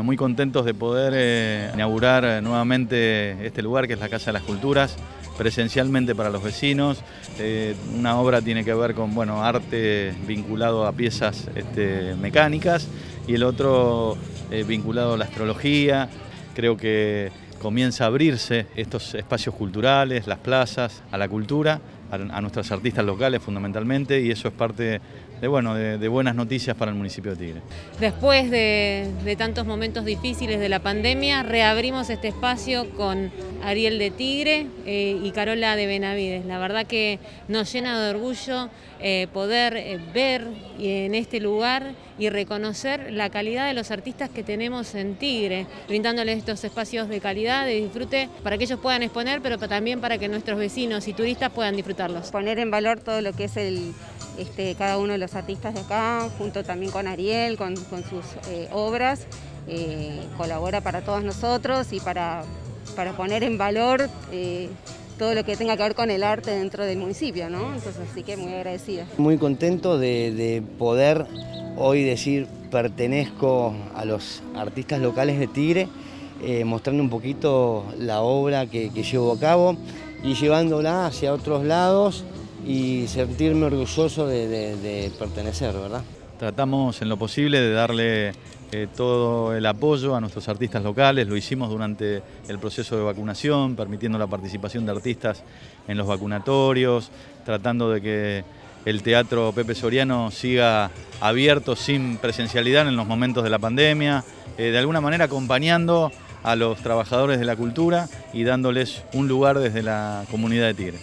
Muy contentos de poder inaugurar nuevamente este lugar que es la Casa de las Culturas, presencialmente para los vecinos. Una obra tiene que ver con arte vinculado a piezas mecánicas y el otro vinculado a la astrología. Creo que comienza a abrirse estos espacios culturales, las plazas, a la cultura, a nuestros artistas locales fundamentalmente, y eso es parte de buenas noticias para el municipio de Tigre. Después de tantos momentos difíciles de la pandemia, reabrimos este espacio con Ariel de Tigre y Carola de Benavides. La verdad que nos llena de orgullo poder ver en este lugar y reconocer la calidad de los artistas que tenemos en Tigre, brindándoles estos espacios de calidad, de disfrute, para que ellos puedan exponer, pero también para que nuestros vecinos y turistas puedan disfrutarlos. Poner en valor todo lo que es cada uno de los artistas de acá, junto también con Ariel, con sus obras, colabora para todos nosotros y para poner en valor todo lo que tenga que ver con el arte dentro del municipio, ¿no? Entonces, así que muy agradecida. Muy contento de poder hoy decir pertenezco a los artistas locales de Tigre, mostrando un poquito la obra que llevo a cabo y llevándola hacia otros lados y sentirme orgulloso de pertenecer, ¿verdad? Tratamos en lo posible de darle todo el apoyo a nuestros artistas locales. Lo hicimos durante el proceso de vacunación, permitiendo la participación de artistas en los vacunatorios, tratando de que el Teatro Pepe Soriano siga abierto sin presencialidad en los momentos de la pandemia, de alguna manera acompañando a los trabajadores de la cultura y dándoles un lugar desde la comunidad de Tigre.